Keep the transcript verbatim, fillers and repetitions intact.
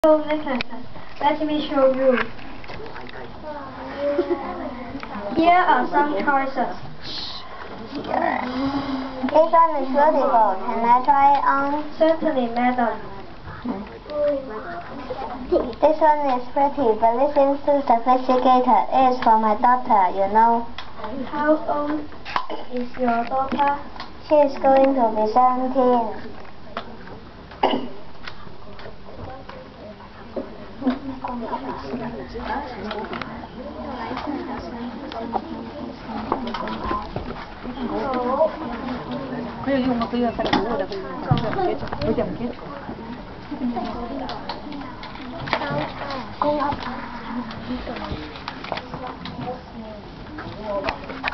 So listen, let me show you. Here are some choices. This one is beautiful. Can I try it on? Certainly, madam. This one is pretty, but it seems too sophisticated. It is for my daughter, you know. How old is your daughter? She is going to be seventeen. Kaya yung makaya sa kaduwa na kaya jam kết. Cô